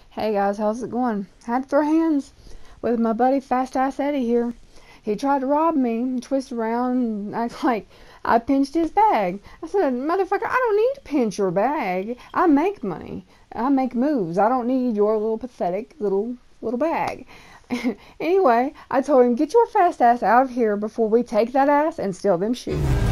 Hey guys, how's it going? Had to throw hands with my buddy Fast Ass Eddie here. He tried to rob me, twist around, and act like I pinched his bag. I said, motherfucker, I don't need to pinch your bag. I make money. I make moves. I don't need your little pathetic little bag. Anyway, I told him, get your fast ass out of here before we take that ass and steal them shoes.